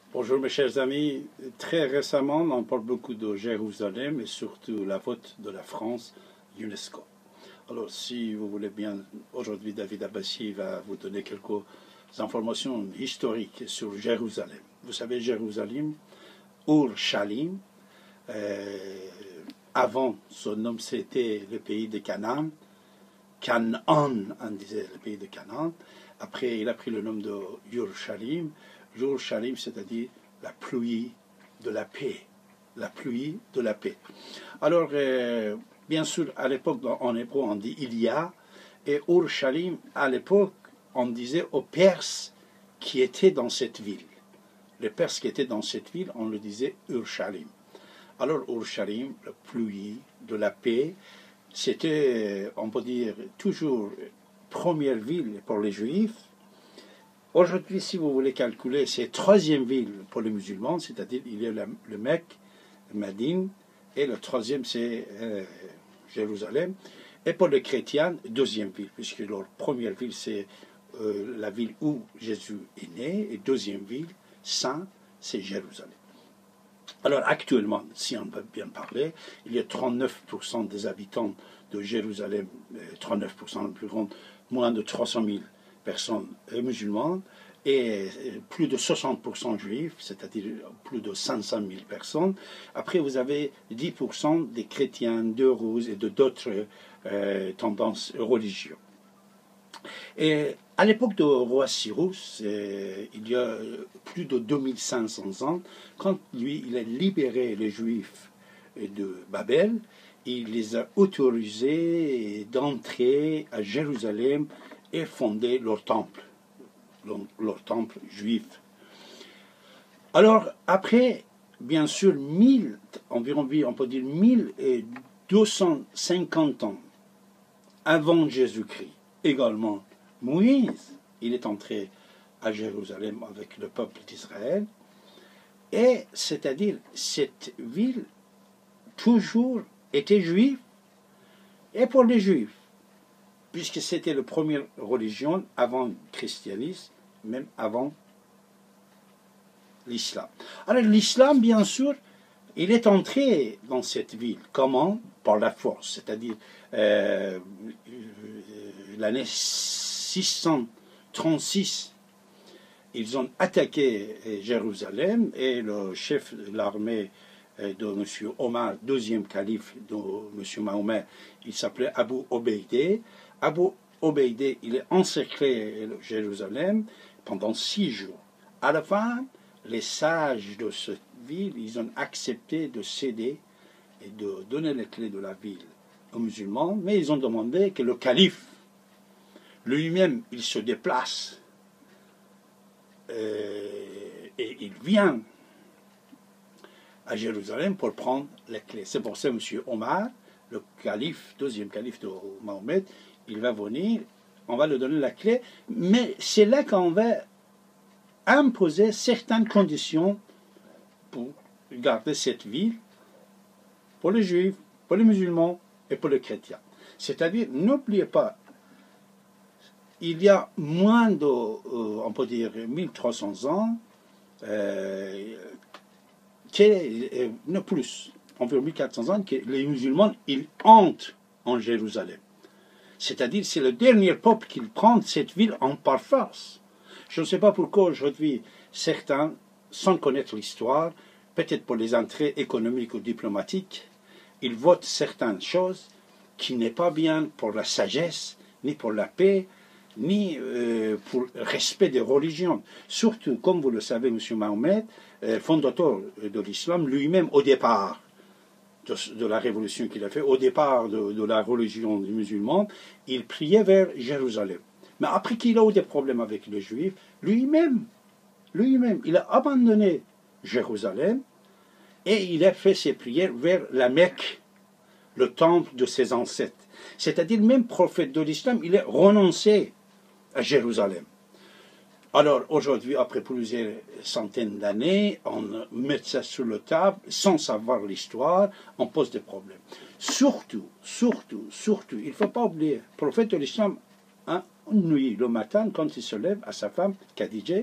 Bonjour mes chers amis, très récemment on parle beaucoup de Jérusalem et surtout la vote de la France UNESCO. Alors si vous voulez bien, aujourd'hui David Abbassi va vous donner quelques informations historiques sur Jérusalem. Vous savez Jérusalem, Ur-Shalim, avant son nom c'était le pays de Canaan, Canaan on disait le pays de Canaan, après il a pris le nom de Ur-Shalim. Ur-Shalim, c'est-à-dire la pluie de la paix. La pluie de la paix. Alors, bien sûr, à l'époque, en hébreu, on dit il y a, et Ur-Shalim, à l'époque, on disait aux Perses qui étaient dans cette ville. Les Perses qui étaient dans cette ville, on le disait Ur-Shalim. Alors, Ur-Shalim, la pluie de la paix, c'était, on peut dire, toujours première ville pour les Juifs. Aujourd'hui, si vous voulez calculer, c'est troisième ville pour les musulmans, c'est-à-dire il y a le Mecque, Médine, et le troisième c'est Jérusalem. Et pour les chrétiens, deuxième ville, puisque leur première ville c'est la ville où Jésus est né, et deuxième ville, saint, c'est Jérusalem. Alors actuellement, si on peut bien parler, il y a 39% des habitants de Jérusalem, 39% le plus grand, moins de 300 000 personnes musulmanes, et plus de 60% juifs, c'est-à-dire plus de 500 000 personnes. Après, vous avez 10% des chrétiens, d'Eurous et d'autres tendances religieuses. Et à l'époque du roi Cyrus, il y a plus de 2500 ans, quand lui, il a libéré les Juifs de Babel, il les a autorisés d'entrer à Jérusalem et fonder leur temple juif. Alors, après, bien sûr, environ, on peut dire 1250 ans avant Jésus-Christ, également, Moïse, il est entré à Jérusalem avec le peuple d'Israël, et c'est-à-dire cette ville toujours était juive, et pour les juifs, puisque c'était la première religion avant le christianisme, même avant l'islam. Alors l'islam, bien sûr, il est entré dans cette ville. Comment? Par la force, c'est-à-dire l'année 636, ils ont attaqué Jérusalem et le chef de l'armée de M. Omar, deuxième calife de M. Mahomet, il s'appelait Abu Obeidé. Abu Obeidé, il a encerclé Jérusalem pendant 6 jours. À la fin, les sages de cette ville, ils ont accepté de céder et de donner les clés de la ville aux musulmans, mais ils ont demandé que le calife lui-même, il se déplace et il vient à Jérusalem pour prendre les clés. C'est pour ça que M. Omar, le calife, deuxième calife de Mahomet, il va venir, on va lui donner la clé, mais c'est là qu'on va imposer certaines conditions pour garder cette ville pour les juifs, pour les musulmans et pour les chrétiens. C'est-à-dire, n'oubliez pas, il y a moins de, on peut dire, 1300 ans, non plus, environ 1400 ans, que les musulmans, ils entrent en Jérusalem. C'est-à-dire, c'est le dernier peuple qui prend cette ville en par force. Je ne sais pas pourquoi aujourd'hui, certains, sans connaître l'histoire, peut-être pour les entrées économiques ou diplomatiques, ils votent certaines choses qui n'est pas bien pour la sagesse, ni pour la paix, ni pour le respect des religions. Surtout, comme vous le savez, M. Mahomet, fondateur de l'islam, lui-même, au départ de la révolution qu'il a fait, au départ de la religion musulmane, il priait vers Jérusalem. Mais après qu'il a eu des problèmes avec les Juifs, lui-même, il a abandonné Jérusalem et il a fait ses prières vers la Mecque, le temple de ses ancêtres. C'est-à-dire, même prophète de l'islam, il a renoncé à Jérusalem. Alors, aujourd'hui, après plusieurs centaines d'années, on met ça sur la table, sans savoir l'histoire, on pose des problèmes. Surtout, il ne faut pas oublier, le prophète de l'islam, une nuit, le matin, quand il se lève à sa femme, Khadija,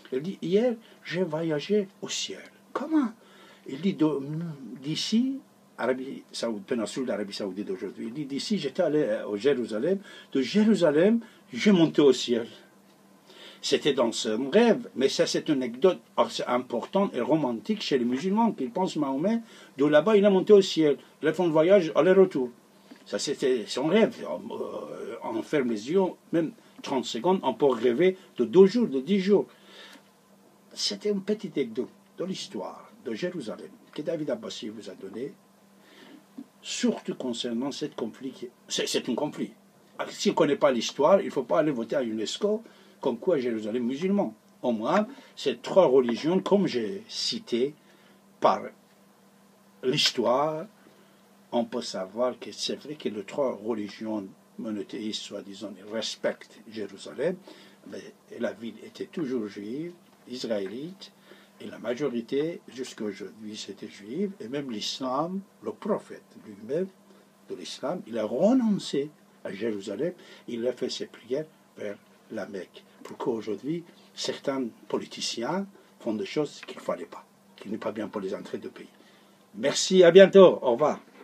Il dit, hier, j'ai voyagé au ciel. Comment? Il dit, d'ici, péninsule d'Arabie Saoudite d'aujourd'hui, il dit, d'ici, j'étais allé au Jérusalem. De Jérusalem, j'ai monté au ciel. C'était dans son rêve, mais ça c'est une anecdote importante et romantique chez les musulmans qui pensent Mahomet. De là-bas, il a monté au ciel. Ils font le voyage aller-retour. Ça c'était son rêve. On ferme les yeux, même 30 secondes, on peut rêver de 2 jours, de 10 jours. C'était une petite anecdote de l'histoire de Jérusalem que David Abbassi vous a donné, surtout concernant cette conflit. C'est un conflit. Si on ne connaît pas l'histoire, il ne faut pas aller voter à l'UNESCO comme quoi Jérusalem musulman. Au moins, ces 3 religions, comme j'ai cité, par l'histoire, on peut savoir que c'est vrai que les 3 religions monothéistes, soi-disant, respectent Jérusalem, mais la ville était toujours juive, israélite, et la majorité, jusqu'à aujourd'hui, c'était juive, et même l'islam, le prophète lui-même de l'islam, il a renoncé à Jérusalem, il a fait ses prières vers la Mecque. Pourquoi aujourd'hui, certains politiciens font des choses qu'il ne fallait pas, qui n'est pas bien pour les entrées de pays. Merci, à bientôt, au revoir.